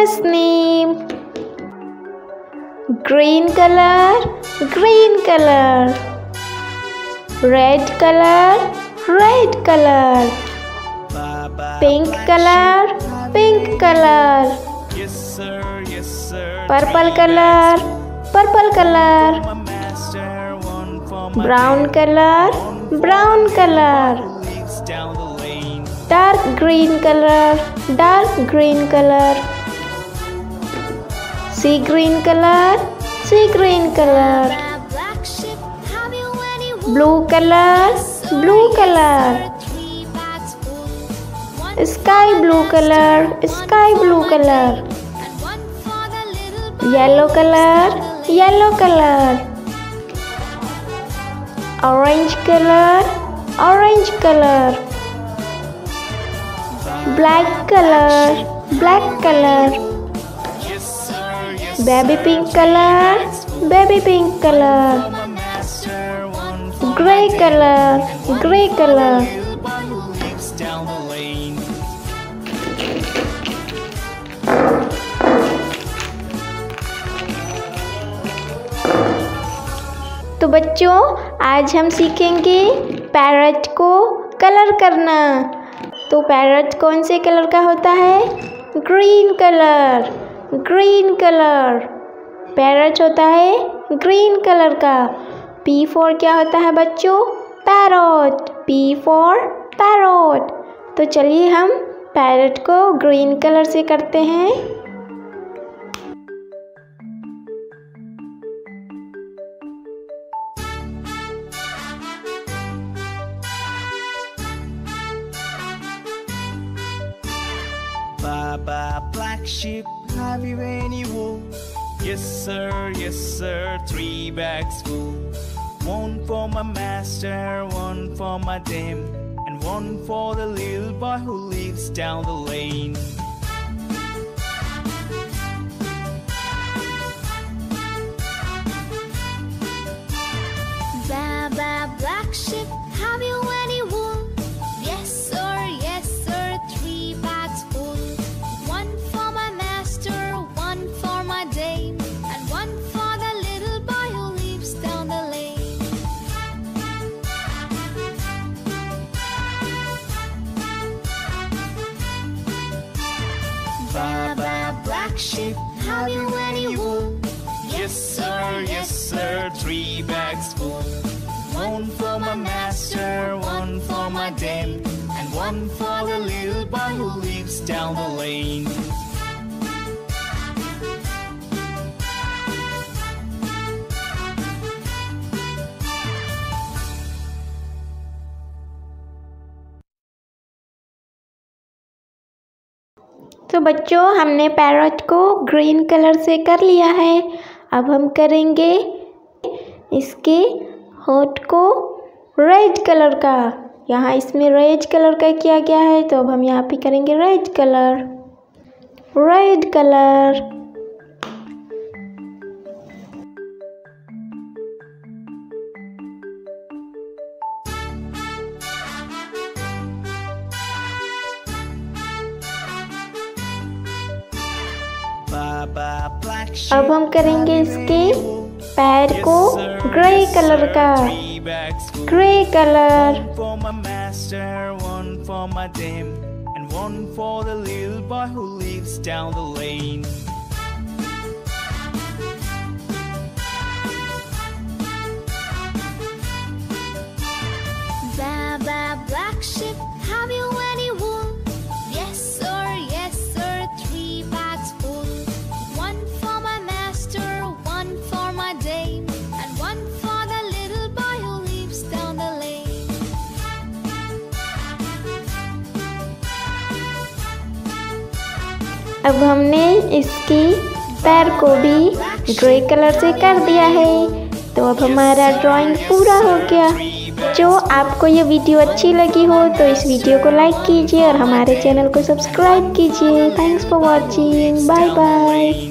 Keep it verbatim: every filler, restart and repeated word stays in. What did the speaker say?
color's name? Green color, green color. Red color, red color. Pink color, pink color. Purple color, purple color. Brown color, brown color. Dark green color, dark green color. Sea green color, sea green color. Blue color, blue color. Sky blue color, sky blue color. Yellow color, yellow color. Orange color, orange color. Black color, black color. Baby pink color, baby pink color. Gray color, gray color. तो बच्चों, आज हम सीखेंगे parrot को colour करना। तो parrot कौन से कलर का होता है? Green colour, green colour. Parrot होता है ग्रीन कलर का। पी फॉर क्या होता है बच्चों? पैरट। P for parrot. तो चलिए हम पैरट को ग्रीन कलर से करते हैं। Baba, black sheep, have you any wool? Yes sir, yes sir, three bags full. One for my master, one for my dame, and one for the little boy who lives down the lane. Baba, black sheep, have you any wool? Yes sir, yes sir, three bags full. One for my master, one for my dame, and one for the little boy who lives down the lane. Baba, black sheep, have you any wool? Yes sir, yes sir, three bags full. One for my master, one for my dame, and one for the little boy who lives down the lane. तो बच्चों, हमने parrot को green colour से कर लिया है। अब हम करेंगे इसके होठ को रेड कलर का। यहाँ इसमें रेड कलर का किया गया है, तो अब हम यहाँ पे करेंगे red colour, red colour. Baba, black sheep, अब हम करेंगे इसके पैर को ग्रे कलर का, grey colour. one for my master, one for my dame, and one for the little boy who lives down the lane. Baba, black sheep, have you any wool? Yes sir, yes sir, three bags full. One for my master, one for my dame, and one for the little boy who lives down the lane. अब हमने इसकी पैर को भी grey colour से कर दिया है। तो अब हमारा ड्राइंग पूरा हो गया। जो आपको ये वीडियो अच्छी लगी हो तो इस वीडियो को लाइक कीजिए और हमारे चैनल को सब्सक्राइब कीजिए। Thanks for watching. Bye bye.